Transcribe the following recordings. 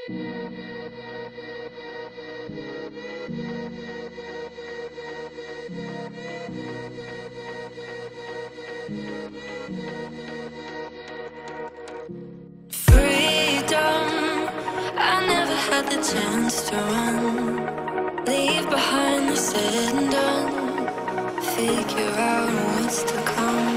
Had the chance to run, leave behind the said and done, figure out what's to come.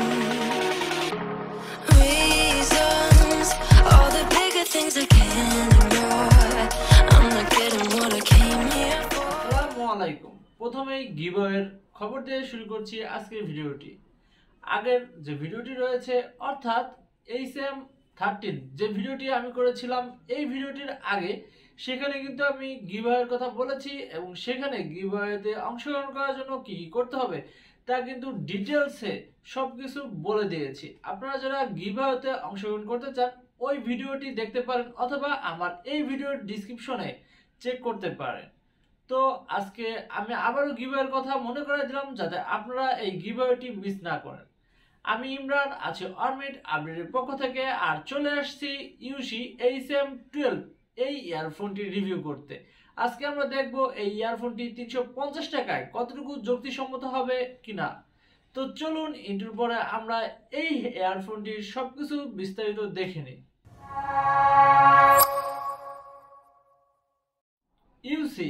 Reasons, all the bigger things I can't ignore. I'm not getting what I came here for. আসসালামু আলাইকুম। প্রথমেই গিভঅ্যাওয়ের খবর দিয়ে শুরু করছি আজকের ভিডিওটি। আগের যে ভিডিওটি রয়েছে অর্থাৎ HM13 যে ভিডিওটি আমি করেছিলাম এই ভিডিওটির আগে, সেখানে কিন্তু আমি গিভঅ্যাওয়ের কথা বলেছি এবং সেখানে গিভঅ্যাওয়েতে অংশগ্রহণ করার জন্য কি কি করতে হবে তা কিন্তু ডিটেলসে সবকিছু বলে দিয়েছি। আপনারা যারা গিভঅ্যাওয়েতে অংশগ্রহণ করতে চান ওই ভিডিওটি দেখতে পারেন অথবা আমার এই ভিডিওর ডেসক্রিপশনে চেক করতে পারেন। তো আজকে আমি আবারও গিভঅ্যাওয়ের কথা মনে করে দিলাম যাতে আপনারা এই গিভঅ্যাওয়েটি মিস না করেন। আমি ইমরান আছি অরমিট আপডেটের পক্ষ থেকে, আর চলে আসছি ইউসি HM12 এই ইয়ারফোনটি রিভিউ করতে। আজকে আমরা দেখব এই ইয়ারফোনটি 350 টাকায় কতটুকু যুক্তিসম্মত হবে কিনা। তো চলুন ইন্ট্রোর পরে আমরা এই ইয়ারফোনটির সবকিছু বিস্তারিত দেখে নিই। ইউসি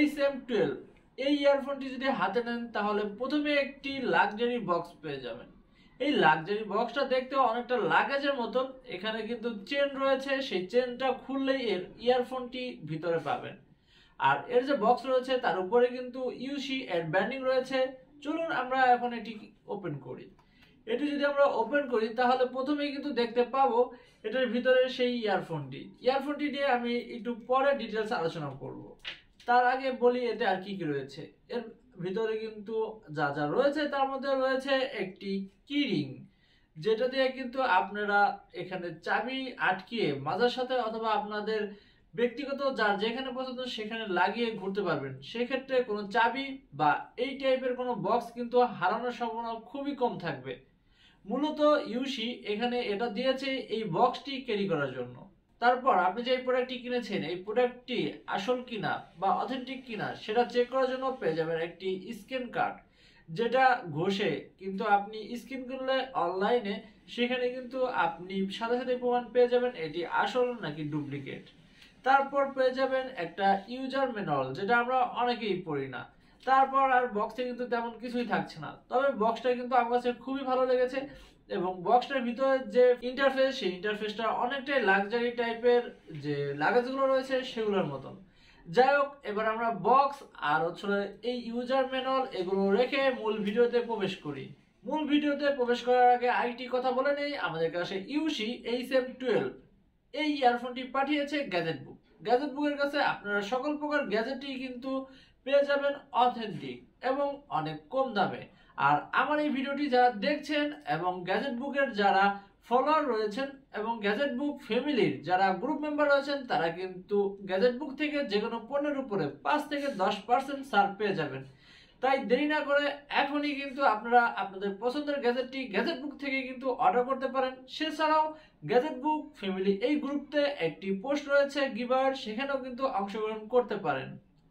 HM12 এই ইয়ারফোনটি যদি হাতে নেন তাহলে প্রথমে একটি লাক্সারি বক্স পেয়ে যাবেন। এই লাক্সারি বক্সটা দেখতে অনেকটা লাগেজের মতন। এখানে কিন্তু চেন রয়েছে, সেই চেনটা খুললেই এর ইয়ারফোনটি ভিতরে পাবেন। আর এর যে বক্স রয়েছে তার উপরে কিন্তু ইউসি এর ব্র্যান্ডিং রয়েছে। চলুন আমরা এখন এটি ওপেন করি। এটি যদি আমরা ওপেন করি তাহলে প্রথমেই কিন্তু দেখতে পাবো এটার ভিতরে সেই ইয়ারফোনটি নিয়ে আমি একটু পরে ডিটেলস আলোচনা করব। তার আগে বলি এতে আর কি কি রয়েছে। এর ভিতরে কিন্তু যা যা রয়েছে তার মধ্যে রয়েছে একটি কি রিং, যেটা দিয়ে কিন্তু আপনারা এখানে চাবি আটকিয়ে মাজার সাথে অথবা আপনাদের ব্যক্তিগত যার যেখানে পছন্দ সেখানে লাগিয়ে ঘুরতে পারবেন। সেক্ষেত্রে কোনো চাবি বা এই টাইপের কোনো বক্স কিন্তু হারানোর সম্ভাবনা খুবই কম থাকবে। মূলত ইউসি এখানে এটা দিয়েছে এই বক্সটি ক্যারি করার জন্য। তারপর আপনি যে প্রোডাক্টটি কিনেছেন এই প্রোডাক্টটি আসল কিনা বা অথেন্টিক কিনা সেটা চেক করার জন্য পেয়ে যাবেন একটি স্ক্যান কার্ড, যেটা ঘষে কিন্তু আপনি স্ক্যান করলে অনলাইনে সেখানে কিন্তু আপনি সাথে সাথে প্রমাণ পেয়ে যাবেন এটি আসল নাকি ডুপ্লিকেট। তারপর পেয়ে যাবেন একটা ইউজার ম্যানুয়াল, যেটা আমরা অনেকেই পড়ি না। তারপর আর বক্সে কিন্তু তেমন কিছুই থাকছে না, তবে বক্সটা কিন্তু আমার কাছে খুবই ভালো লেগেছে এবং বক্সটার ভিতরে যে ইন্টারফেস সেই ইন্টারফেসটা অনেকটাই লাক্সারি টাইপের যে লাগেজগুলো রয়েছে সেগুলোর মতন। যাই হোক, এবার আমরা বক্স আর হচ্ছে এই ইউজার ম্যানুয়াল এগুলো রেখে মূল ভিডিওতে প্রবেশ করি। মূল ভিডিওতে প্রবেশ করার আগে আরেকটি কথা বলে নেই, আমাদের কাছে ইউসি HM12 এই ইয়ারফোনটি পাঠিয়েছে গ্যাজেট বুক। গ্যাজেট বুকের কাছে আপনারা সকল প্রকার গ্যাজেটই কিন্তু পেয়ে যাবেন অথেন্টিক এবং অনেক কম দামে। আর আমার এই ভিডিওটি যারা দেখছেন এবং গ্যাজেট বুকের যারা ফলোয়ার রয়েছেন এবং গ্যাজেট বুক ফ্যামিলির যারা গ্রুপ মেম্বার রয়েছেন তারা কিন্তু গ্যাজেট বুক থেকে যে কোনো পণ্যের উপরে 5 থেকে 10% ছাড় পেয়ে যাবেন। তাই দেরি না করে এখনই কিন্তু আপনারা আপনাদের পছন্দের গ্যাজেটটি গ্যাজেট বুক থেকে কিন্তু অর্ডার করতে পারেন। সেছাড়াও গ্যাজেট বুক ফ্যামিলি এই গ্রুপতে একটি পোস্ট রয়েছে গিভার, সেখানেও কিন্তু অংশগ্রহণ করতে পারেন।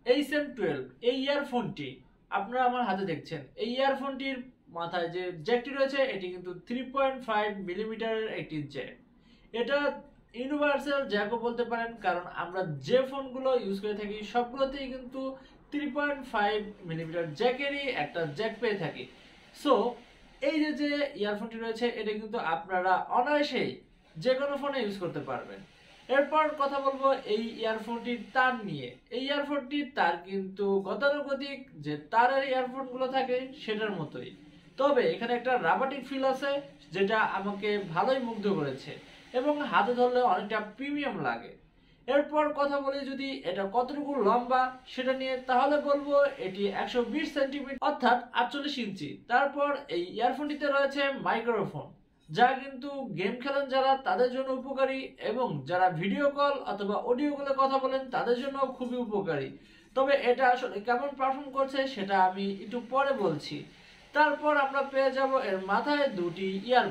HM12 এই ইয়ারফোনটি আপনারা আমার হাতে দেখছেন। এই ইয়ারফোনটির মাথায় যে জ্যাকটি রয়েছে এটি কিন্তু 3.5 মিলিমিটারের একটি জ্যাক। এটা ইউনিভার্সাল জ্যাকও বলতে পারেন, কারণ আমরা যে ফোনগুলো ইউজ করে থাকি সবগুলোতেই কিন্তু 3.5 মিলিমিটার জ্যাকেরই একটা জ্যাক পেয়ে থাকি। সো এই যে ইয়ারফোনটি রয়েছে এটা কিন্তু আপনারা অনায়াসেই যে কোনো ফোনে ইউজ করতে পারবেন। এরপর কথা বলবো এই ইয়ারফোনটির তার নিয়ে। এই ইয়ারফোনটির তার কিন্তু গতানুগতিক যে তারের ইয়ারফোনগুলো থাকে সেটার মতোই, তবে এখানে একটা রাবাটিক ফিল আছে যেটা আমাকে ভালোই মুগ্ধ করেছে এবং হাতে ধরলে অনেকটা প্রিমিয়াম লাগে। এরপর কথা বলি যদি এটা কতটুকু লম্বা সেটা নিয়ে, তাহলে বলবো এটি 120 সেন্টিমিটার অর্থাৎ 48 ইঞ্চি। তারপর এই ইয়ারফোনটিতে রয়েছে মাইক্রোফোন, যা কিন্তু গেম খেলেন যারা তাদের জন্য উপকারী এবং যারা ভিডিও কল অথবা অডিও কলে কথা বলেন তাদের জন্য খুবই উপকারী। তবে এটা আসলে কেমন পারফর্ম করছে সেটা আমি একটু পরে বলছি। তারপর আমরা পেয়ে যাব এর মাথায় দুটি ইয়ারবাড।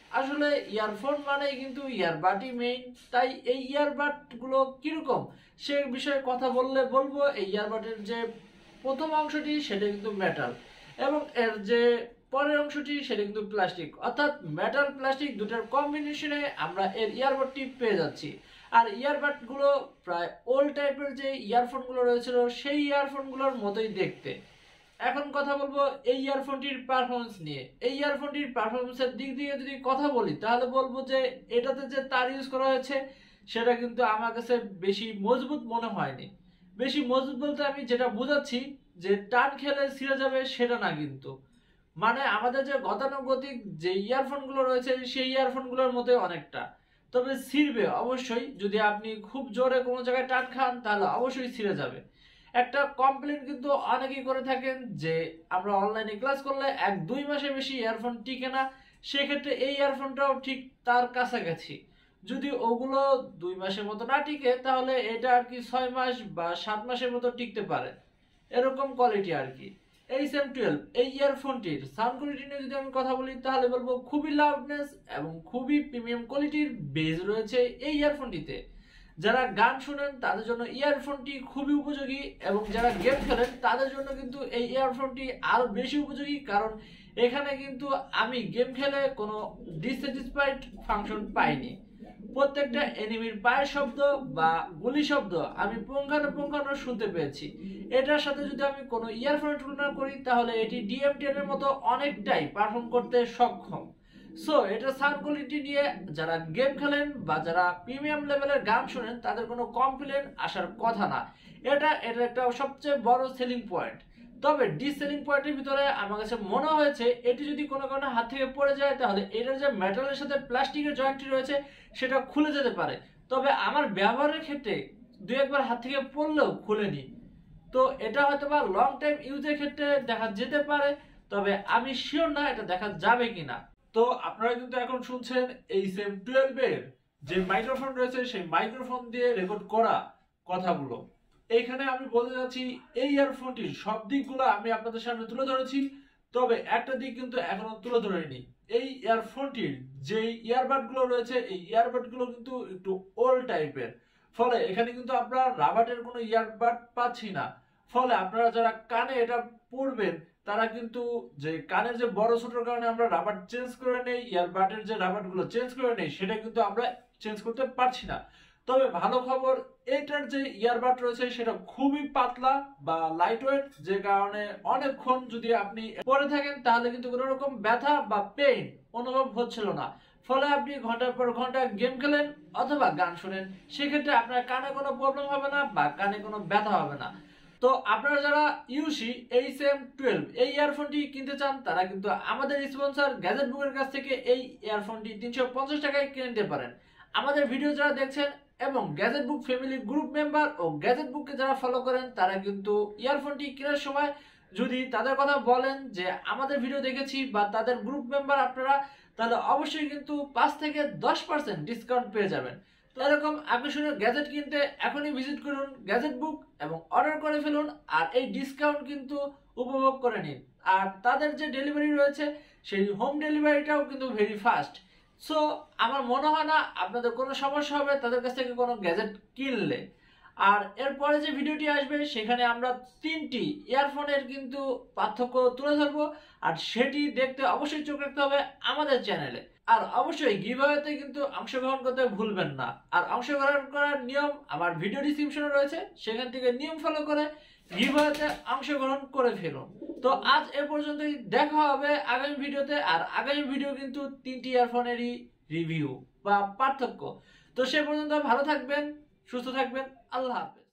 আসলে ইয়ারফোন মানেই কিন্তু ইয়ারবাডই মেইন, তাই এই ইয়ারবাড গুলো কিরকম সে বিষয়ে কথা বলবো। এই ইয়ারবাডের যে প্রথম অংশটি সেটা কিন্তু মেটাল এবং এর যে পরের অংশটি সেটা কিন্তু প্লাস্টিক, অর্থাৎ মেটাল প্লাস্টিক দুটার কম্বিনেশনে আমরা এর ইয়ারবাডটি পেয়ে যাচ্ছি। আর ইয়ারবাড গুলো প্রায় ওল্ড টাইপের যে ইয়ারফোন গুলো রয়েছিল সেই ইয়ারফোন গুলোর মতোই দেখতে। এখন কথা বলবো এই ইয়ারফোনটির পারফরমেন্স নিয়ে। এই ইয়ারফোনটির পারফরমেন্সের দিক দিয়ে যদি কথা বলি তাহলে বলবো যে এটাতে যে তার ইউজ করা হয়েছে সেটা কিন্তু আমার কাছে বেশি মজবুত মনে হয়নি। বেশি মজবুত বলতে আমি যেটা বোঝাচ্ছি যে টান খেলে ছিঁড়ে যাবে সেটা না, কিন্তু মানে আমাদের যে গতানুগতিক যে ইয়ারফোনগুলো রয়েছে সেই ইয়ারফোনগুলোর মতো অনেকটা, তবে ছিঁড়বে অবশ্যই। যদি আপনি খুব জোরে কোনো জায়গায় টান খান তাহলে অবশ্যই ছিঁড়ে যাবে। একটা কমপ্লেন কিন্তু অনেকেই করে থাকেন যে আমরা অনলাইনে ক্লাস করলে 1-2 মাসের বেশি ইয়ারফোন টিকে না, সেক্ষেত্রে এই ইয়ারফোনটাও ঠিক তার কাছাকাছি। যদি ওগুলো 2 মাসের মতো না টিকে তাহলে এটা আর কি 6 মাস বা 7 মাসের মতো টিকতে পারে, এরকম কোয়ালিটি আর কি। এই SM12 এই ইয়ারফোনটির সাউন্ড কোয়ালিটি নিয়ে যদি আমি কথা বলি তাহলে বলবো খুবই লাউডনেস এবং খুবই প্রিমিয়াম কোয়ালিটির বেজ রয়েছে এই ইয়ারফোনটিতে। যারা গান শুনেন তাদের জন্য ইয়ারফোনটি খুবই উপযোগী এবং যারা গেম খেলেন তাদের জন্য কিন্তু এই ইয়ারফোনটি আরো বেশি উপযোগী, কারণ এখানে কিন্তু আমি গেম খেলে কোনো ডিসস্যাটিসফাইড ফাংশন পাইনি। প্রত্যেকটা এনিমির পায়ের শব্দ বা গুলি শব্দ আমি পুঙ্খানুপুঙ্খানু শুনতে পেয়েছি। এটার সাথে যদি আমি কোনো ইয়ারফোনের তুলনা করি তাহলে এটি DM10 এর মতো অনেকটাই পারফর্ম করতে সক্ষম। সো এটা সাউন্ড কোয়ালিটি নিয়ে যারা গেম খেলেন বা যারা প্রিমিয়াম লেভেলের গান শুনেন তাদের কোনো কমপ্লেন আসার কথা না। এটা একটা সবচেয়ে বড় সেলিং পয়েন্ট। তবে ডিসেলিং পয়েন্টের ভিতরে আমার কাছে মনে হয়েছে এটি যদি কোনো কারণে হাত থেকে পড়ে যায় তাহলে এটার যে মেটালের সাথে প্লাস্টিকের জয়েন্টটি রয়েছে সেটা খুলে যেতে পারে। তবে আমার ব্যবহারের ক্ষেত্রে 2-1 বার হাত থেকে পড়লেও খুলেনি। তো এটা হয়তো বা লং টাইম ইউজের ক্ষেত্রে দেখা যেতে পারে, তবে আমি শিওর না এটা দেখা যাবে কিনা। তো আপনারা কিন্তু এখন শুনছেন এই SM12 এর যে মাইক্রোফোন রয়েছে সেই মাইক্রোফোন দিয়ে রেকর্ড করা কথাগুলো। এইখানে আমি বলতে যাচ্ছি এই ইয়ারফোনটির সব দিকগুলো আমি আপনাদের সামনে তুলে ধরেছি, তবে একটা দিক কিন্তু এখনো তুলে ধরিনি। এই ইয়ারফোনটির যে ইয়ারবাড গুলো রয়েছে এই ইয়ারবাড গুলো কিন্তু একটু ওল্ড টাইপের, ফলে এখানে কিন্তু আমরা রাবারের কোনো ইয়ারবাড পাচ্ছি না। ফলে আপনারা যারা কানে এটা পরবেন তারা কিন্তু যে কানের যে বড় ছোটর কারণে আমরা রাবার চেঞ্জ করে নেই, ইয়ারবাডের যে রাবার গুলো চেঞ্জ করে নেই সেটা কিন্তু আমরা চেঞ্জ করতে পারছি না। তবে ভালো খবর, এটার যে ইয়ারবাড রয়েছে সেটা খুবই পাতলা বা লাইট ওয়েট, যে কারণে অনেকক্ষণ যদি আপনি পরে থাকেন তাহলে কিন্তু কোনো রকম ব্যথা বা পেইন অনুভব হচ্ছিল না। ফলে আপনি ঘন্টার পর ঘন্টা গেম খেলেন অথবা গান শুনেন, সেক্ষেত্রে আপনার কানে কোনো প্রবলেম হবে না বা কানে কোনো ব্যথা হবে না। তো আপনারা যারা ইউসি SM12 এই ইয়ারফোনটি কিনতে চান তারা কিন্তু আমাদের স্পন্সর গ্যাজেট বুকের কাছ থেকে এই ইয়ারফোনটি 350 টাকায় কিনে নিতে পারেন। আমাদের ভিডিও যারা দেখছেন এবং gadget book family group member ও গ্যাজেট বুককে যারা ফলো করেন তারা কিন্তু ইয়ারফোনটি কেনার সময় যদি তাদের কথা বলেন যে আমাদের ভিডিও দেখেছি বা তাদের গ্রুপ মেম্বার আপনারা, তাহলে অবশ্যই কিন্তু 5 থেকে 10% ডিসকাউন্ট পেয়ে যাবেন। তো এরকম আকর্ষণীয় গ্যাজেট কিনতে এখনই ভিজিট করুন গ্যাজেট বুক এবং অর্ডার করে ফেলুন, আর এই ডিসকাউন্ট কিন্তু উপভোগ করে নিন। আর তাদের যে ডেলিভারি রয়েছে সেই হোম ডেলিভারিটাও কিন্তু ভেরি ফাস্ট। সো আমার মনে হয় না আপনাদের কোনো সমস্যা হবে তাদের কাছ থেকে কোনো গ্যাজেট কিনলে। আর এরপরে যে ভিডিওটি আসবে সেখানে আমরা 3টি ইয়ারফোনের কিন্তু পার্থক্য তুলে ধরবো, আর সেটি দেখতে অবশ্যই চোখ রাখতে হবে আমাদের চ্যানেলে। আর অবশ্যই গিভঅ্যাওয়েতে কিন্তু অংশগ্রহণ করতে ভুলবেন না। আর অংশগ্রহণ করার নিয়ম আমার ভিডিও ডিসক্রিপশনে রয়েছে, সেখান থেকে নিয়ম ফলো করে গিভঅ্যাওয়েতে অংশগ্রহণ করে ফেলুন। তো আজ এ পর্যন্তই, দেখা হবে আগামী ভিডিওতে। আর আগামী ভিডিও কিন্তু 3টি ইয়ারফোনেরই রিভিউ বা পার্থক্য। তো সে পর্যন্ত ভালো থাকবেন, সুস্থ থাকবেন, আল্লাহ হাফেজ।